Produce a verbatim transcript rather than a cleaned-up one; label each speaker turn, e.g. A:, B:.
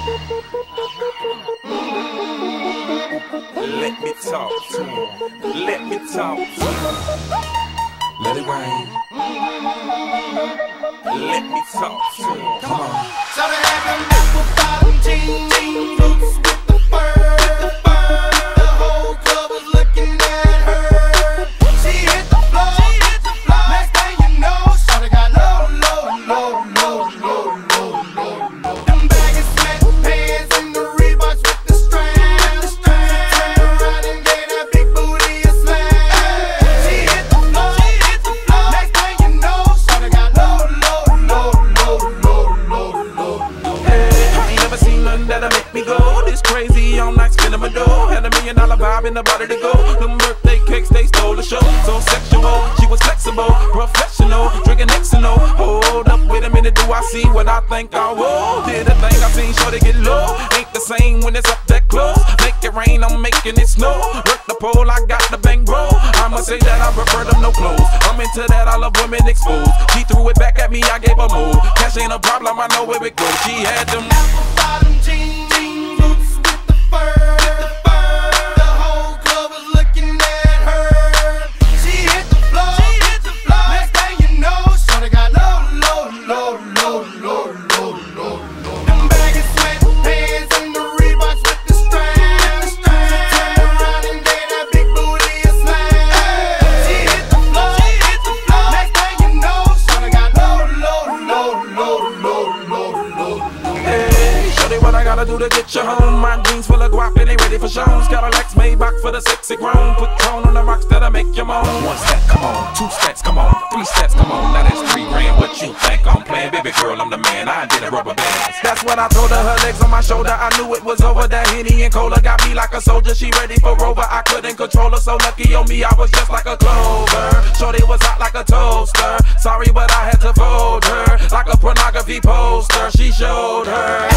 A: Let me talk to him. Let me talk to him. Let it rain. Let me talk to him. Come on.
B: Shout it at them apple bottom jeans, jean boots with the fur. The fur. The whole club was looking at her. She hit the floor. She hit the floor. Next thing you know, shawty got low, low, low, low, low, low, low, low. Them baggy sweatpants and the Reeboks with the strap. The strap. She turned around and gave that big booty a slap. She hit the floor. She hit the floor. Next thing you know, shawty got low, low, low, low, low, low, low, low.
A: Hey, I ain't never seen nothing that'll make me go this crazy all night spinning my dough. Had a million dollar vibe in the body to go. Them birthday cakes, they stole the show. So sexual, she was flexible, professional, drinking X and O. Hold up, wait a minute, do I see what I think I will? Did a thing I seen, sure they get low. Ain't the same when it's up that close. Make it rain, I'm making it snow. Work the pole, I got the bang bro. I'ma say that I prefer them no clothes. I'm into that, I love women exposed. She threw it back at me, I gave her move. Cash ain't a problem, I know where it goes. She had them
B: apple bottom jeans, jean boots with the fur. The fur. The whole club was looking at her. She hit the floor. She hit the floor. Next thing you know, shawty got low, low, low, low, low, low, low, low. Them baggy sweatpants and the Reeboks with the strap. The strap. She turned around and gave that big booty a slap. She hit the floor. She hit the floor. Next thing you know, shawty got low, low, low, low, low, low, low, low.
A: Hey, shorty, what I gotta do to get you home? My jeans full of guap and they ready for shows. Got a Lex Maybach for the sexy grown. Put tone on the rocks that'll make you moan. One step, come on. Two steps, come on. Three steps, come on. Now that's three grand. What you think I'm playing? Baby girl, I'm the man. I did a rubber band. That's what I told her. Her legs on my shoulder. I knew it was over. That Henny and Cola got me like a soldier. She ready for Rover. I couldn't control her. So lucky on me, I was just like a clover. Shorty was hot like a toaster. Sorry, but I had to fold her like a pornography poster. She showed her.